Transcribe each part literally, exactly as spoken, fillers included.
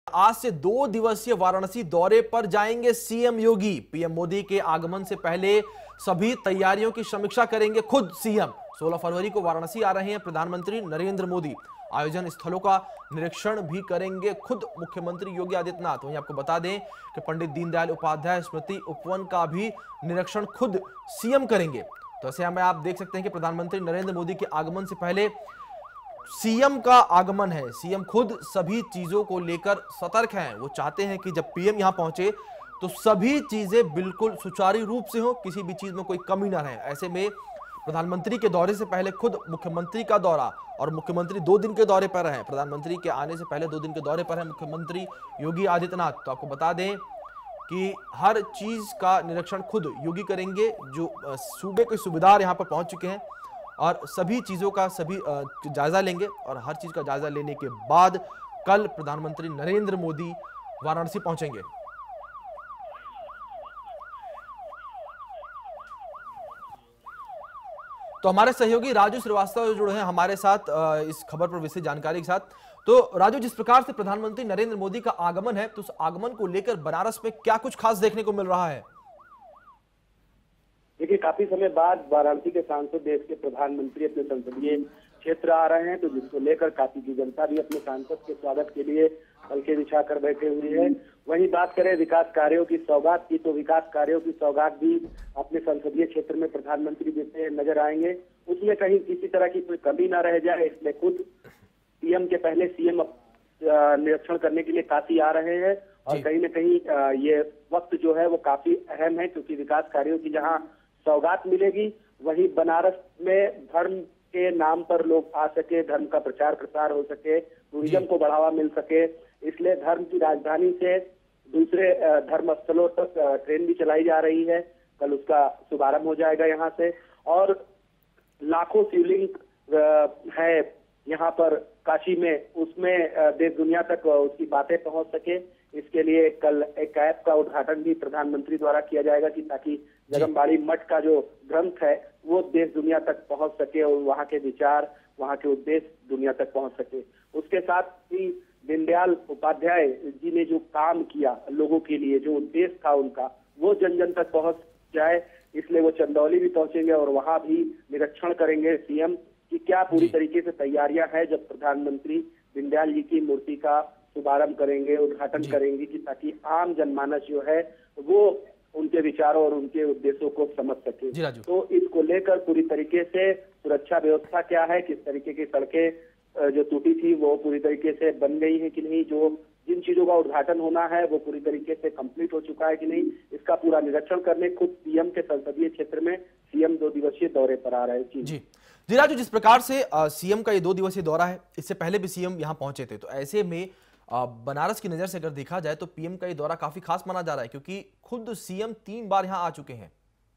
आज से दो दिवसीय वाराणसी दौरे पर जाएंगे सीएम योगी। पीएम मोदी के आगमन से पहले सभी तैयारियों की समीक्षा करेंगे खुद सीएम। सोलह फरवरी को वाराणसी आ रहे हैं प्रधानमंत्री नरेंद्र मोदी। आयोजन स्थलों का निरीक्षण भी करेंगे खुद मुख्यमंत्री योगी आदित्यनाथ। वहीं आपको बता दें कि पंडित दीनदयाल उपाध्याय स्मृति उपवन का भी निरीक्षण खुद सीएम करेंगे। तो ऐसे में आप देख सकते हैं कि प्रधानमंत्री नरेंद्र मोदी के आगमन से पहले सीएम का आगमन है। सीएम खुद सभी चीजों को लेकर सतर्क हैं। वो चाहते हैं कि जब पीएम यहां पहुंचे तो सभी चीजें बिल्कुल सुचारू रूप से हो, किसी भी चीज में कोई कमी ना रहे। ऐसे में प्रधानमंत्री के दौरे से पहले खुद मुख्यमंत्री का दौरा, और मुख्यमंत्री दो दिन के दौरे पर हैं। प्रधानमंत्री के आने से पहले दो दिन के दौरे पर है मुख्यमंत्री योगी आदित्यनाथ। तो आपको बता दें कि हर चीज का निरीक्षण खुद योगी करेंगे। जो सूबे के सूबेदार यहां पर पहुंच चुके हैं और सभी चीजों का सभी जायजा लेंगे, और हर चीज का जायजा लेने के बाद कल प्रधानमंत्री नरेंद्र मोदी वाराणसी पहुंचेंगे। तो हमारे सहयोगी राजू श्रीवास्तव जुड़े हैं हमारे साथ इस खबर पर विस्तृत जानकारी के साथ। तो राजू, जिस प्रकार से प्रधानमंत्री नरेंद्र मोदी का आगमन है, तो उस आगमन को लेकर बनारस में क्या कुछ खास देखने को मिल रहा है? देखिए, काफी समय बाद वाराणसी के सांसद देश के प्रधानमंत्री अपने संसदीय क्षेत्र आ रहे हैं, तो जिसको लेकर काफी की जनता भी अपने सांसद के स्वागत के लिए पलके बिछाकर बैठे हुई है। वहीं बात करें विकास कार्यों की सौगात की, तो विकास कार्यों की सौगात भी अपने संसदीय क्षेत्र में प्रधानमंत्री देते नजर आएंगे। उसमें कहीं किसी तरह की कोई कमी ना रह जाए, इसलिए खुद पीएम के पहले सीएम निरीक्षण करने के लिए काफी आ रहे हैं। और कहीं न कहीं ये वक्त जो है वो काफी अहम है, क्योंकि विकास कार्यों की जहाँ सौगात मिलेगी, वहीं बनारस में धर्म के नाम पर लोग आ सके, धर्म का प्रचार प्रसार हो सके, टूरिज्म को बढ़ावा मिल सके। इसलिए धर्म की राजधानी से दूसरे धर्म स्थलों तक ट्रेन भी चलाई जा रही है। कल उसका शुभारंभ हो जाएगा यहाँ से, और लाखों शिवलिंग है यहाँ पर काशी में, उसमें देश दुनिया तक उसकी बातें पहुंच सके, इसके लिए कल एक ऐप का उद्घाटन भी प्रधानमंत्री द्वारा किया जाएगा, कि ताकि जगमबाड़ी मठ का जो ग्रंथ है वो देश दुनिया तक पहुंच सके और वहाँ के विचार, वहाँ के उद्देश्य दुनिया तक पहुंच सके। उसके साथ ही दीनदयाल उपाध्याय जी ने जो काम किया लोगों के लिए, जो उद्देश्य था उनका, वो जन जन तक पहुंच जाए, इसलिए वो चंदौली भी पहुंचेंगे और वहां भी निरीक्षण करेंगे सीएम कि क्या पूरी तरीके से तैयारियां हैं जब प्रधानमंत्री दीनदयाल जी की मूर्ति का शुभारंभ करेंगे, उद्घाटन करेंगे, कि ताकि आम जनमानस जो है वो उनके विचारों और उनके उद्देश्यों को समझ सके। तो इसको लेकर पूरी तरीके से सुरक्षा व्यवस्था क्या है, किस तरीके की सड़कें जो टूटी थी वो पूरी तरीके से बन गई है कि नहीं, जो जिन चीजों का उद्घाटन होना है वो पूरी तरीके से कंप्लीट हो चुका है कि नहीं, इसका पूरा निरीक्षण करने खुद पीएम के संसदीय क्षेत्र में सीएम दो दिवसीय दौरे पर आ रहे हैं। जी जी राजू, जिस प्रकार से सीएम का ये दो दिवसीय दौरा है, इससे पहले भी सीएम यहाँ पहुंचे थे, तो ऐसे में आ, बनारस की नजर से अगर देखा जाए तो पीएम का ये दौरा काफी खास माना जा रहा है, क्योंकि खुद सीएम तीन बार यहाँ आ चुके हैं।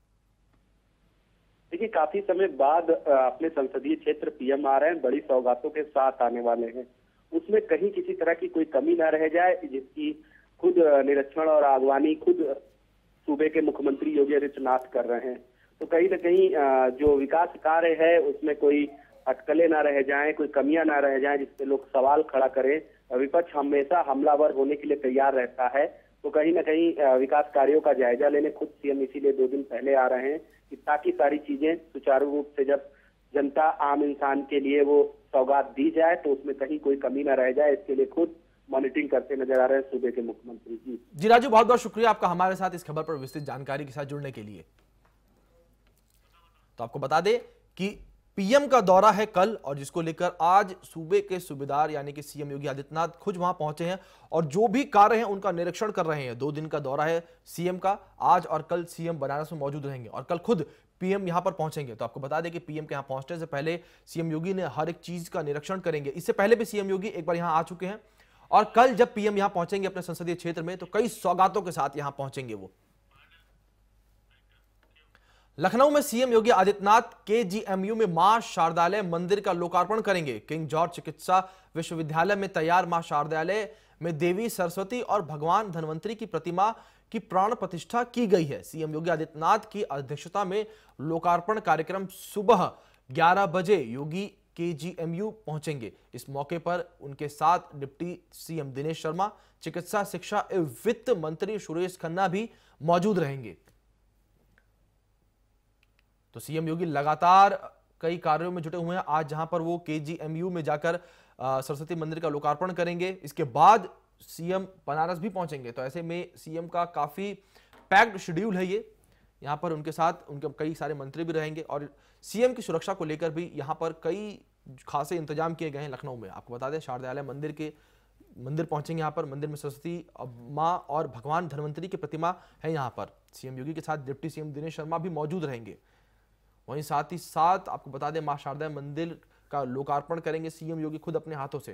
देखिए, काफी समय बाद अपने संसदीय क्षेत्र पीएम आ रहे हैं, बड़ी सौगातों के साथ आने वाले हैं। उसमें कहीं किसी तरह की कोई कमी ना रह जाए, जिसकी खुद निरीक्षण और आगवानी खुद सूबे के मुख्यमंत्री योगी आदित्यनाथ कर रहे हैं। तो कहीं ना कहीं जो विकास कार्य है उसमें कोई अटकलें ना रह जाएं, कोई कमियां ना रह जाएं जिससे लोग सवाल खड़ा करें। विपक्ष हमेशा हमलावर होने के लिए तैयार रहता है, तो कहीं ना कहीं विकास कार्यों का जायजा लेने खुद सीएम इसीलिए दो दिन पहले आ रहे हैं, कि ताकि सारी चीजें सुचारू रूप से जब जनता आम इंसान के लिए वो सौगात दी जाए तो उसमें कहीं कोई कमी ना रह जाए। इसके लिए खुद मॉनिटरिंग करते नजर आ रहे हैं सूबे के मुख्यमंत्री जी। जी राजू, बहुत बहुत शुक्रिया आपका हमारे साथ इस खबर पर विस्तृत जानकारी के साथ जुड़ने के लिए। तो आपको बता दें कि पीएम का दौरा है कल, और जिसको लेकर आज सूबे के सूबेदार यानी कि सीएम योगी आदित्यनाथ खुद वहां पहुंचे हैं और जो भी कार्य हैं उनका निरीक्षण कर रहे हैं। दो दिन का दौरा है सीएम का, आज और कल सीएम बनारस में मौजूद रहेंगे और कल खुद पीएम यहां पर पहुंचेंगे। तो आपको बता दें कि पीएम के यहां पहुंचने से पहले सीएम योगी ने हर एक चीज का निरीक्षण करेंगे। इससे पहले भी सीएम योगी एक बार यहां आ चुके हैं, और कल जब पीएम यहां पहुंचेंगे अपने संसदीय क्षेत्र में, तो कई सौगातों के साथ यहां पहुंचेंगे वो। लखनऊ में सीएम योगी आदित्यनाथ केजीएमयू में मां शारदालय मंदिर का लोकार्पण करेंगे। किंग जॉर्ज चिकित्सा विश्वविद्यालय में तैयार मां शारदालय में देवी सरस्वती और भगवान धन्वंतरी की प्रतिमा की प्राण प्रतिष्ठा की गई है। सीएम योगी आदित्यनाथ की अध्यक्षता में लोकार्पण कार्यक्रम सुबह ग्यारह बजे योगी केजीएमयू पहुंचेंगे। इस मौके पर उनके साथ डिप्टी सीएम दिनेश शर्मा, चिकित्सा, शिक्षा एवं वित्त मंत्री सुरेश खन्ना भी मौजूद रहेंगे। तो सीएम योगी लगातार कई कार्यों में जुटे हुए हैं। आज जहां पर वो केजीएमयू में जाकर सरस्वती मंदिर का लोकार्पण करेंगे, इसके बाद सीएम बनारस भी पहुंचेंगे। तो ऐसे में सीएम का काफी पैक्ड शेड्यूल है ये। यहां पर उनके साथ उनके कई सारे मंत्री भी रहेंगे और सीएम की सुरक्षा को लेकर भी यहां पर कई खासे इंतजाम किए गए हैं लखनऊ में। आपको बता दें, शारदालय मंदिर के मंदिर पहुंचेंगे। यहाँ पर मंदिर में सरस्वती माँ और भगवान धन्वंतरी की प्रतिमा है। यहाँ पर सीएम योगी के साथ डिप्टी सीएम दिनेश शर्मा भी मौजूद रहेंगे। वहीं साथ ही साथ आपको बता दें, मां शारदा मंदिर का लोकार्पण करेंगे सीएम योगी खुद अपने हाथों से।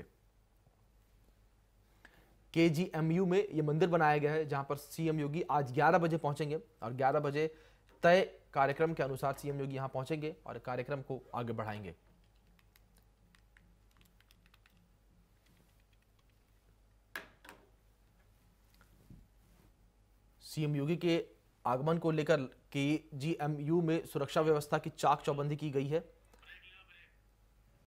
केजीएमयू में यह मंदिर बनाया गया है जहां पर सीएम योगी आज ग्यारह बजे पहुंचेंगे और ग्यारह बजे तय कार्यक्रम के अनुसार सीएम योगी यहां पहुंचेंगे और कार्यक्रम को आगे बढ़ाएंगे। सीएम योगी के आगमन को लेकर केजीएमयू में सुरक्षा व्यवस्था की चाक चौबंदी की गई है।